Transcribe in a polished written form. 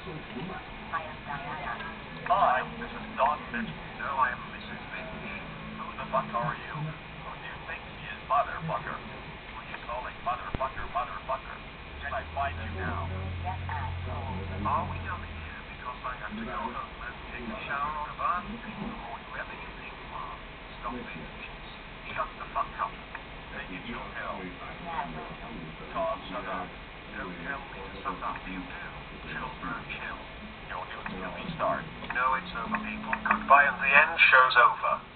Hi, this is Don Mitchell. No, I am Mrs. Finch. Who the fuck are you? Who do you think he is, motherfucker? Who are you calling motherfucker, motherfucker? Can I find you now? Are we done here? Because I have to go home and take a shower on a bath table or whoever you think you are. Stop being bitches. Shut the fuck up. Take it your hell. Can't shut up. Don't tell me to shut up. You do. Chill, bro, chill. You're just till we start. No, it's over, people. Goodbye, and the end show's over.